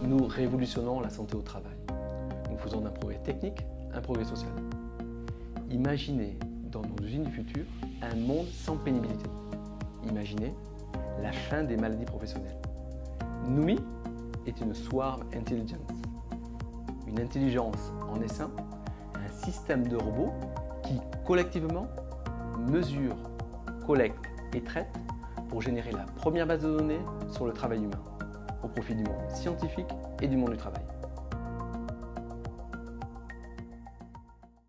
nous révolutionnons la santé au travail. Nous faisons d'un progrès technique un progrès social. Imaginez dans nos usines du futur un monde sans pénibilité. Imaginez la fin des maladies professionnelles. NUMI est une Swarm Intelligence, une intelligence en essaim, un système de robots qui collectivement mesure, collecte et traite pour générer la première base de données sur le travail humain, au profit du monde scientifique et du monde du travail.